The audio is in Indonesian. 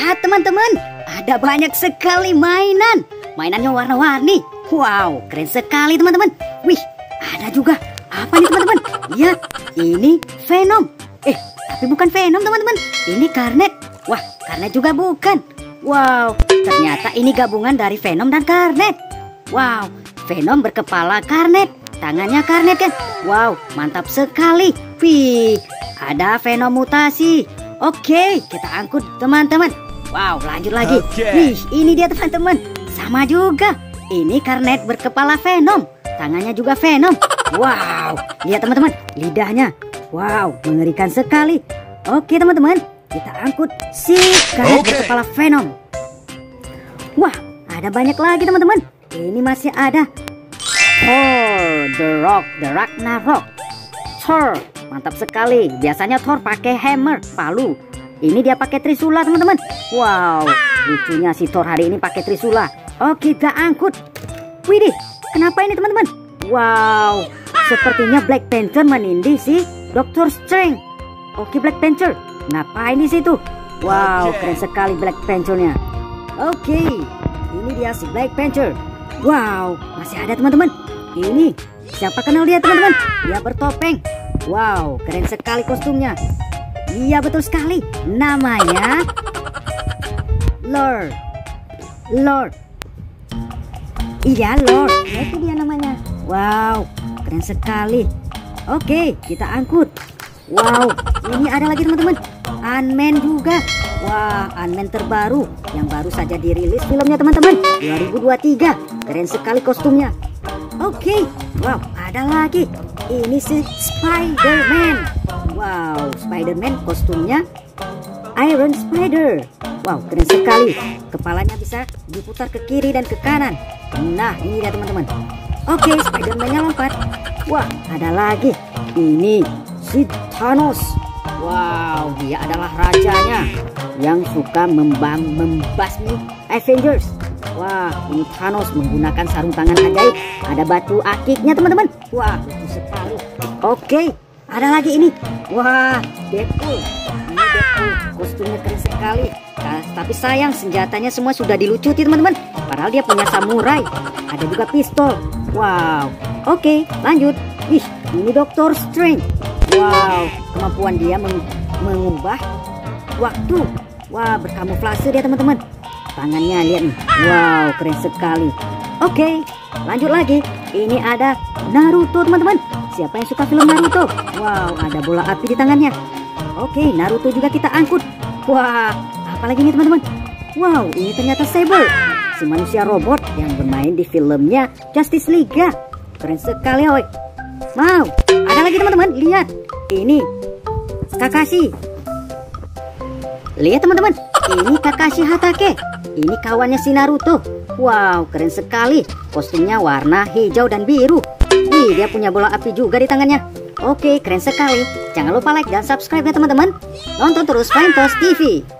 Lihat teman-teman, ada banyak sekali mainan. Mainannya warna-warni. Wow, keren sekali teman-teman. Wih, ada juga. Apa nih teman-teman? Lihat, ini Venom. Tapi bukan Venom teman-teman. Ini Karnet. Wah, Karnet juga bukan. Wow, ternyata ini gabungan dari Venom dan Karnet. Wow, Venom berkepala Karnet, tangannya Karnet kan. Wow, mantap sekali. Wih, ada Venom mutasi. Oke, kita angkut teman-teman. Wow, lanjut lagi. Wih, ini dia teman-teman. Sama juga. Ini Karnet berkepala Venom, tangannya juga Venom. Wow, lihat teman-teman, lidahnya. Wow, mengerikan sekali. Oke teman-teman, kita angkut si Karnet berkepala Venom. Wah, ada banyak lagi teman-teman. Ini masih ada Thor, The Ragnarok. Thor, mantap sekali. Biasanya Thor pakai hammer, palu. Ini dia pakai trisula teman-teman. Wow, lucunya si Thor hari ini pakai trisula. Oke, kita angkut. Widih, kenapa ini teman-teman? Wow, sepertinya Black Panther menindih si Doctor Strange. Oke, Black Panther, ngapain di situ? Wow, keren sekali Black Panther-nya. Oke, ini dia si Black Panther. Wow, masih ada teman-teman. Ini siapa kenal dia teman-teman? Dia bertopeng. Wow, keren sekali kostumnya. Iya betul sekali. Namanya Lord. Iya Lord. Itu dia namanya. Wow, keren sekali. Oke, kita angkut. Wow, ini ada lagi teman-teman. Ant-Man juga. Wah, Ant-Man terbaru yang baru saja dirilis filmnya teman-teman, 2023. Keren sekali kostumnya. Oke, wow, ada lagi. Ini si Spider-Man. Wow, Spider-Man kostumnya Iron Spider. Wow, keren sekali. Kepalanya bisa diputar ke kiri dan ke kanan. Nah, ini dia teman-teman. Oke, Spider-Man-nya lompat. Wah, ada lagi. Ini si Thanos. Wow, dia adalah rajanya yang suka membasmi Avengers. Wah, ini Thanos menggunakan sarung tangan ajaib. Ada batu akiknya teman-teman. Wah, lucu sekali. Oke, ada lagi ini. Wah, Deadpool. Ini Deadpool, kostumnya keren sekali. Tapi sayang, senjatanya semua sudah dilucuti teman-teman. Padahal dia punya samurai. Ada juga pistol. Wow. Oke, lanjut. Ih, ini Doctor Strange. Wow, kemampuan dia mengubah waktu. Wah, berkamuflase dia teman-teman. Tangannya lihat nih. Wow, keren sekali. Oke, lanjut lagi. Ini ada Naruto teman-teman. Siapa yang suka film Naruto? Wow, ada bola api di tangannya. Oke, Naruto juga kita angkut. Wah, apalagi ini teman-teman? Wow, ini ternyata Saber, si manusia robot yang bermain di filmnya Justice League. Keren sekali, oi. Wow, ada lagi teman-teman. Lihat, ini Kakashi. Lihat teman-teman, ini Kakashi Hatake. Ini kawannya si Naruto. Wow, keren sekali. Kostumnya warna hijau dan biru. Ih, dia punya bola api juga di tangannya. Oke, keren sekali. Jangan lupa like dan subscribe ya teman-teman. Nonton terus Flying Toast TV.